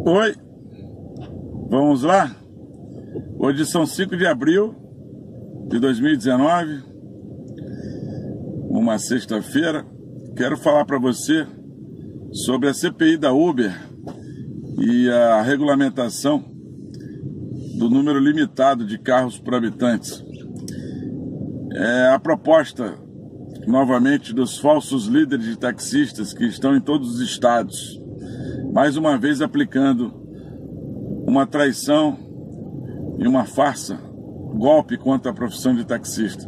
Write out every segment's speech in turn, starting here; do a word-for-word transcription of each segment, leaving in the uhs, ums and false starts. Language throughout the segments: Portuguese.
Oi, vamos lá? Hoje são cinco de abril de dois mil e dezenove, uma sexta-feira. Quero falar para você sobre a C P I da Uber e a regulamentação do número limitado de carros por habitantes. É a proposta, novamente, dos falsos líderes de taxistas que estão em todos os estados, mais uma vez aplicando uma traição e uma farsa, golpe contra a profissão de taxista.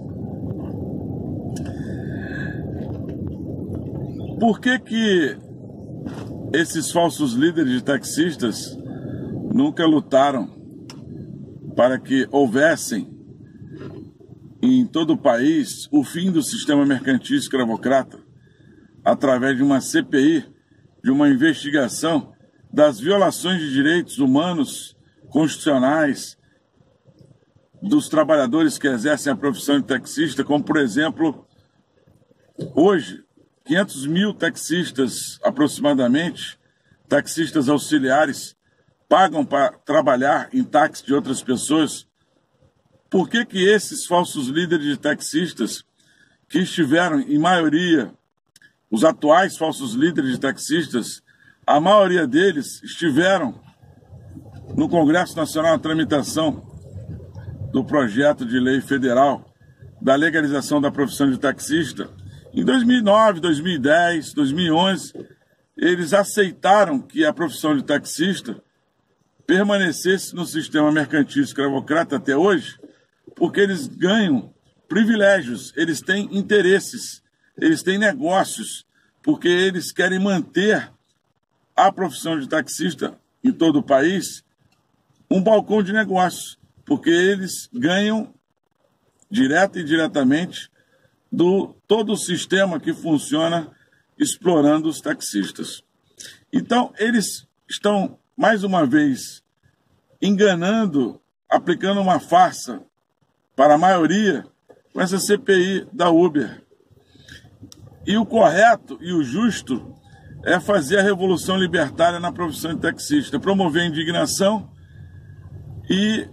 Por que que esses falsos líderes de taxistas nunca lutaram para que houvessem em todo o país o fim do sistema mercantil escravocrata através de uma C P I, de uma investigação das violações de direitos humanos constitucionais dos trabalhadores que exercem a profissão de taxista, como, por exemplo, hoje, quinhentos mil taxistas, aproximadamente, taxistas auxiliares, pagam para trabalhar em táxi de outras pessoas. Por que que esses falsos líderes de taxistas, que estiveram, em maioria, os atuais falsos líderes de taxistas, a maioria deles estiveram no Congresso Nacional na tramitação do projeto de lei federal da legalização da profissão de taxista? Em dois mil e nove, dois mil e dez, dois mil e onze, eles aceitaram que a profissão de taxista permanecesse no sistema mercantil escravocrata até hoje, porque eles ganham privilégios, eles têm interesses, eles têm negócios, porque eles querem manter a profissão de taxista em todo o país um balcão de negócios, porque eles ganham direto e indiretamente do todo o sistema que funciona explorando os taxistas. Então, eles estão, mais uma vez, enganando, aplicando uma farsa para a maioria com essa C P I da Uber. E o correto e o justo é fazer a revolução libertária na profissão de taxista, promover a indignação e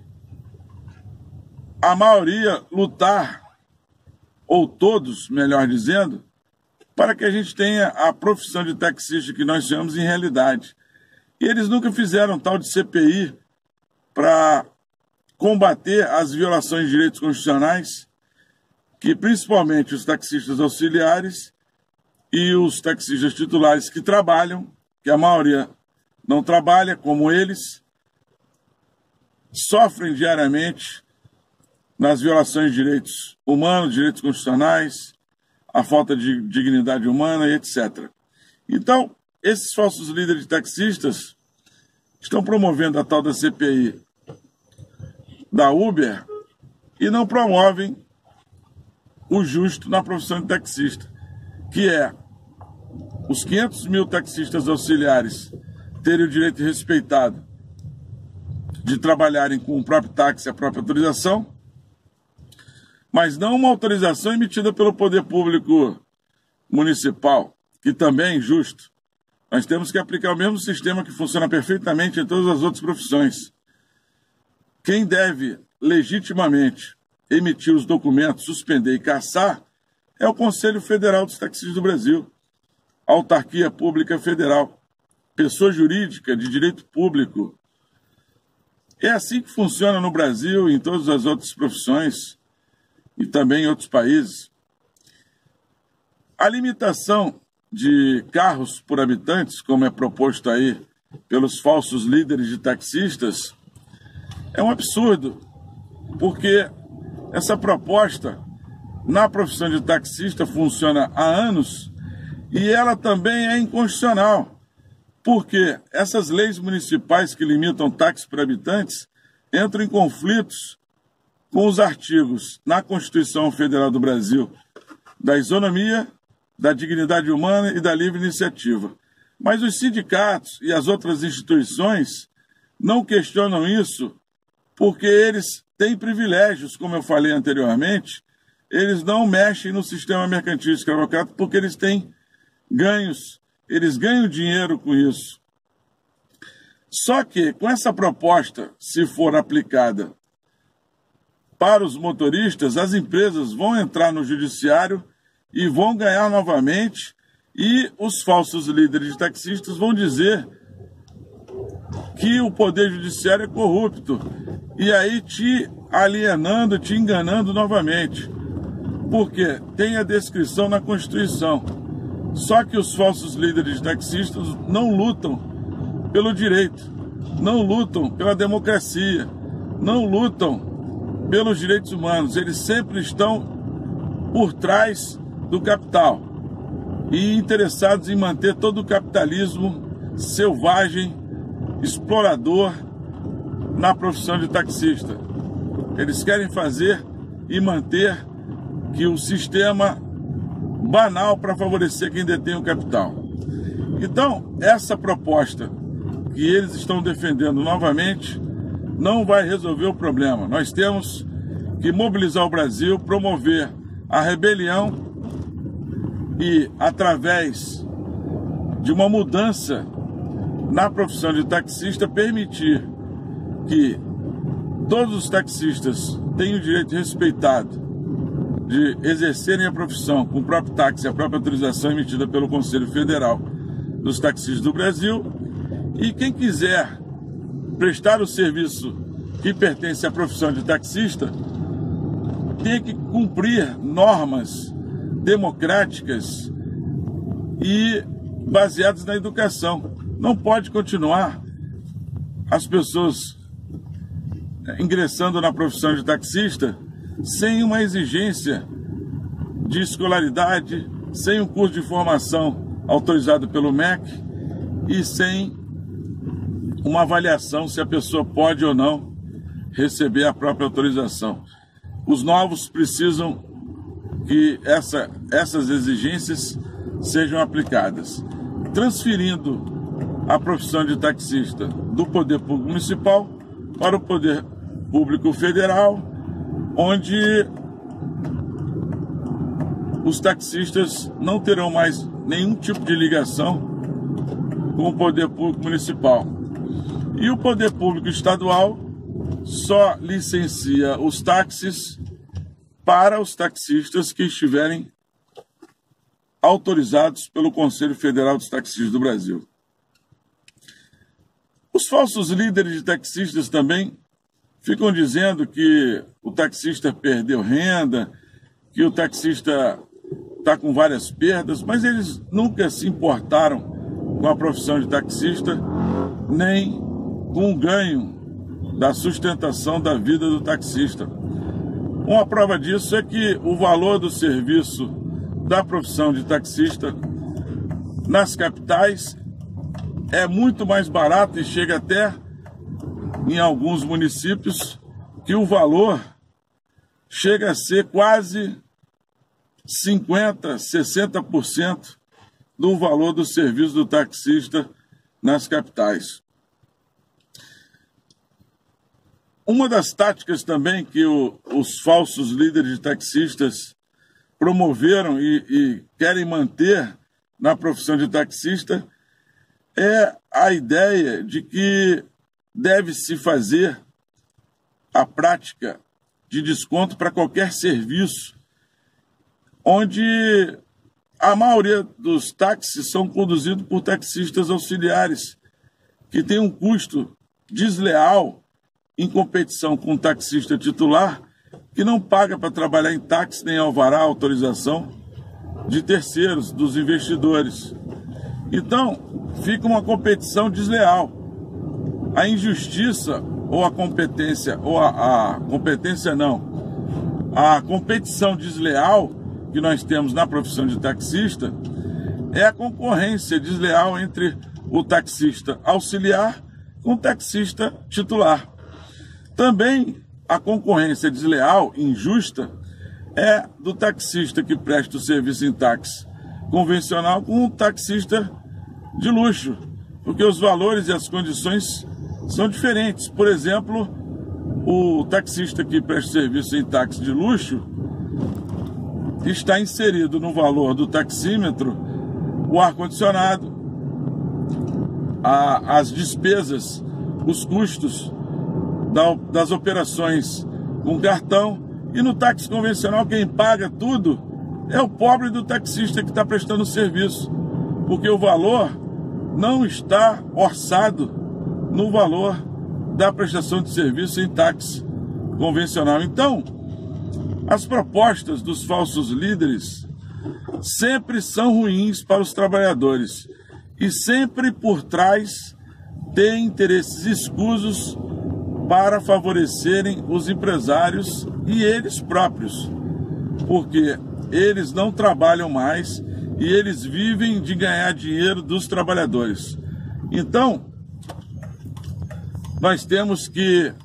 a maioria lutar, ou todos, melhor dizendo, para que a gente tenha a profissão de taxista que nós chamamos em realidade. E eles nunca fizeram tal de C P I para combater as violações de direitos constitucionais que principalmente os taxistas auxiliares e os taxistas titulares que trabalham, que a maioria não trabalha, como eles, sofrem diariamente nas violações de direitos humanos, direitos constitucionais, a falta de dignidade humana e etcétera. Então, esses falsos líderes de taxistas estão promovendo a tal da C P I da Uber e não promovem o justo na profissão de taxista, que é os quinhentos mil taxistas auxiliares terem o direito respeitado de trabalharem com o próprio táxi, a própria autorização, mas não uma autorização emitida pelo poder público municipal, que também é injusto. Nós temos que aplicar o mesmo sistema que funciona perfeitamente em todas as outras profissões. Quem deve legitimamente emitir os documentos, suspender e cassar é o Conselho Federal dos Taxistas do Brasil, a autarquia pública federal, pessoa jurídica de direito público. É assim que funciona no Brasil e em todas as outras profissões e também em outros países. A limitação de carros por habitantes, como é proposto aí pelos falsos líderes de taxistas, é um absurdo, porque essa proposta na profissão de taxista funciona há anos e ela também é inconstitucional, porque essas leis municipais que limitam táxi por habitantes entram em conflitos com os artigos na Constituição Federal do Brasil da isonomia, da dignidade humana e da livre iniciativa. Mas os sindicatos e as outras instituições não questionam isso porque eles têm privilégios, como eu falei anteriormente, eles não mexem no sistema mercantil escravocrata porque eles têm ganhos, eles ganham dinheiro com isso. Só que com essa proposta, se for aplicada para os motoristas, as empresas vão entrar no judiciário e vão ganhar novamente, e os falsos líderes de taxistas vão dizer que o poder judiciário é corrupto, e aí te alienando, te enganando novamente, porque tem a descrição na Constituição. Só que os falsos líderes de taxistas não lutam pelo direito, não lutam pela democracia, não lutam pelos direitos humanos. Eles sempre estão por trás do capital e interessados em manter todo o capitalismo selvagem, explorador na profissão de taxista. Eles querem fazer e manter que o sistema banal para favorecer quem detém o capital. Então, essa proposta que eles estão defendendo novamente não vai resolver o problema. Nós temos que mobilizar o Brasil, promover a rebelião e, através de uma mudança na profissão de taxista, permitir que todos os taxistas tenham o direito respeitado de exercerem a profissão com o próprio táxi, a própria autorização emitida pelo Conselho Federal dos Taxistas do Brasil. E quem quiser prestar o serviço que pertence à profissão de taxista tem que cumprir normas democráticas e baseadas na educação. Não pode continuar as pessoas ingressando na profissão de taxista sem uma exigência de escolaridade, sem um curso de formação autorizado pelo M E C e sem uma avaliação se a pessoa pode ou não receber a própria autorização. Os novos precisam que essa, essas exigências sejam aplicadas, transferindo a profissão de taxista do Poder Público Municipal para o Poder Público Federal, onde os taxistas não terão mais nenhum tipo de ligação com o Poder Público Municipal. E o Poder Público Estadual só licencia os táxis para os taxistas que estiverem autorizados pelo Conselho Federal dos Taxistas do Brasil. Os falsos líderes de taxistas também ficam dizendo que o taxista perdeu renda, que o taxista está com várias perdas, mas eles nunca se importaram com a profissão de taxista, nem com o ganho da sustentação da vida do taxista. Uma prova disso é que o valor do serviço da profissão de taxista nas capitais é muito mais barato e chega até, em alguns municípios, que o valor chega a ser quase cinquenta por cento, sessenta por cento do valor do serviço do taxista nas capitais. Uma das táticas também que o, os falsos líderes de taxistas promoveram e, e querem manter na profissão de taxista é a ideia de que deve-se fazer a prática de desconto para qualquer serviço, onde a maioria dos táxis são conduzidos por taxistas auxiliares, que têm um custo desleal em competição com o taxista titular, que não paga para trabalhar em táxi nem alvará, autorização de terceiros, dos investidores. Então, fica uma competição desleal. A injustiça ou a competência, ou a, a competência não, a competição desleal que nós temos na profissão de taxista é a concorrência desleal entre o taxista auxiliar com o taxista titular. Também a concorrência desleal, injusta, é do taxista que presta o serviço em táxi convencional com o taxista de luxo, porque os valores e as condições são diferentes. Por exemplo, o taxista que presta serviço em táxi de luxo está inserido no valor do taxímetro o ar-condicionado, a, as despesas, os custos da, das operações com cartão. E no táxi convencional, quem paga tudo é o pobre do taxista que está prestando serviço, porque o valor não está orçado no valor da prestação de serviço em táxi convencional. Então, as propostas dos falsos líderes sempre são ruins para os trabalhadores e sempre por trás tem interesses escusos para favorecerem os empresários e eles próprios, porque eles não trabalham mais e eles vivem de ganhar dinheiro dos trabalhadores. Então, nós temos que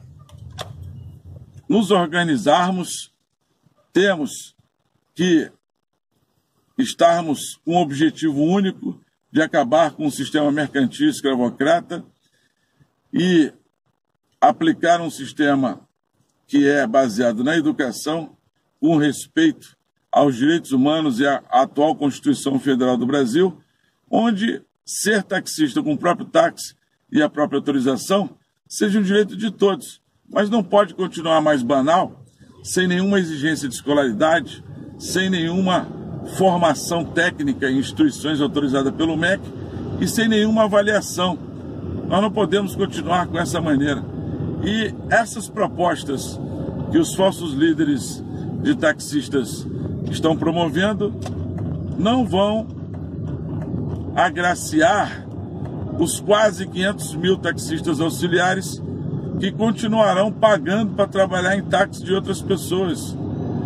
nos organizarmos, temos que estarmos com um objetivo único de acabar com o sistema mercantil escravocrata e aplicar um sistema que é baseado na educação, com respeito aos direitos humanos e à atual Constituição Federal do Brasil, onde ser taxista com o próprio táxi e a própria autorização seja um direito de todos, mas não pode continuar mais banal, sem nenhuma exigência de escolaridade, sem nenhuma formação técnica em instituições autorizadas pelo M E C e sem nenhuma avaliação. Nós não podemos continuar com essa maneira. E essas propostas que os falsos líderes de taxistas estão promovendo não vão agraciar os quase quinhentos mil taxistas auxiliares que continuarão pagando para trabalhar em táxi de outras pessoas.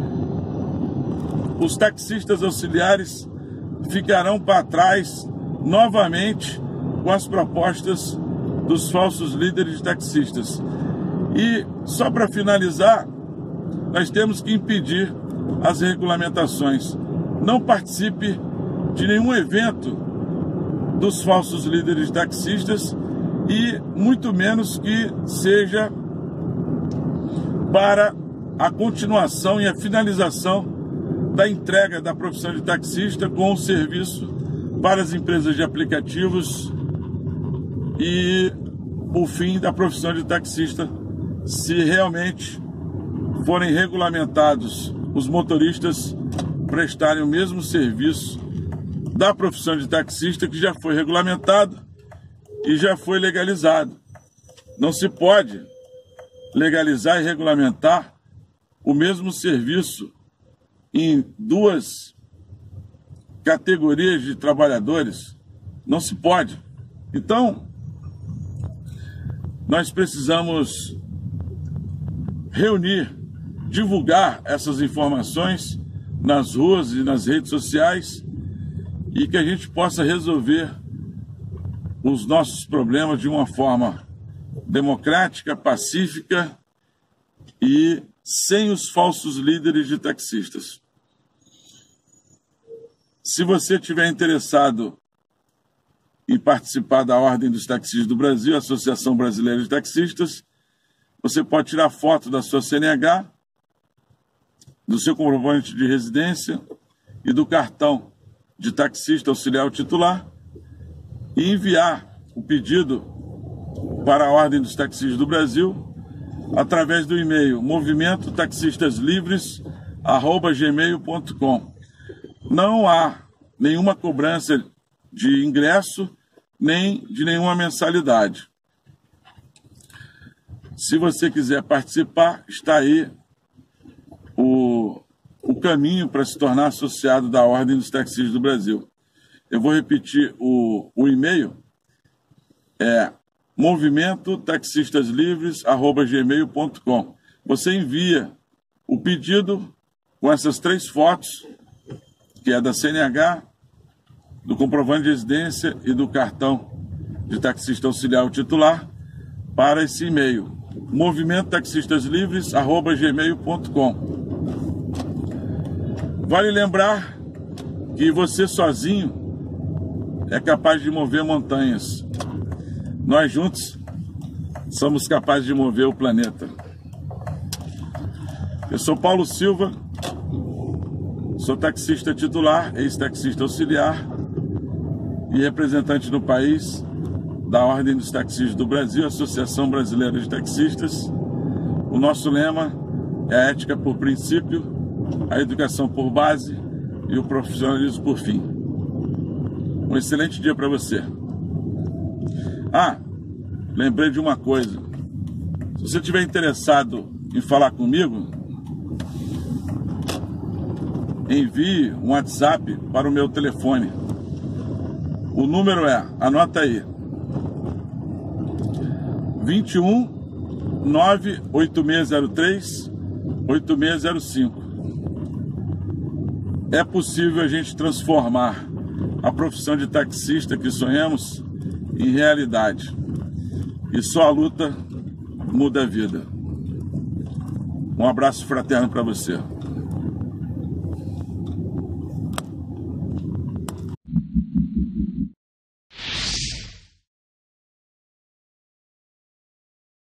Os taxistas auxiliares ficarão para trás novamente com as propostas dos falsos líderes de taxistas. E só para finalizar, nós temos que impedir as regulamentações. Não participe de nenhum evento dos falsos líderes de taxistas e muito menos que seja para a continuação e a finalização da entrega da profissão de taxista com o serviço para as empresas de aplicativos e o fim da profissão de taxista, se realmente forem regulamentados os motoristas prestarem o mesmo serviço da profissão de taxista que já foi regulamentado e já foi legalizado. Não se pode legalizar e regulamentar o mesmo serviço em duas categorias de trabalhadores. Não se pode. Então, nós precisamos reunir, divulgar essas informações nas ruas e nas redes sociais e que a gente possa resolver os nossos problemas de uma forma democrática, pacífica e sem os falsos líderes de taxistas. Se você estiver interessado em participar da Ordem dos Taxistas do Brasil, Associação Brasileira de Taxistas, você pode tirar foto da sua C N H, do seu comprovante de residência e do cartão de taxista auxiliar titular e enviar o pedido para a Ordem dos Taxistas do Brasil através do e-mail movimento taxistas livres arroba gmail ponto com. Não há nenhuma cobrança de ingresso nem de nenhuma mensalidade. Se você quiser participar, está aí o, o caminho para se tornar associado da Ordem dos Taxistas do Brasil. Eu vou repetir o, o e-mail, é movimento taxistas livres arroba gmail ponto com. Você envia o pedido com essas três fotos, que é da C N H, do comprovante de residência e do cartão de taxista auxiliar titular, para esse e-mail, movimento taxistas livres arroba gmail ponto com. Vale lembrar que você sozinho é capaz de mover montanhas. Nós juntos somos capazes de mover o planeta. Eu sou Paulo Silva, sou taxista titular, ex-taxista auxiliar e representante no país da Ordem dos Taxistas do Brasil, Associação Brasileira de Taxistas. O nosso lema é a ética por princípio, a educação por base e o profissionalismo por fim. Um excelente dia para você. Ah, lembrei de uma coisa. Se você estiver interessado em falar comigo, envie um WhatsApp para o meu telefone. O número é, anota aí, vinte e um, nove oito seis zero três, oito seis zero cinco. É possível a gente transformar a profissão de taxista que sonhamos em realidade. E só a luta muda a vida. Um abraço fraterno para você.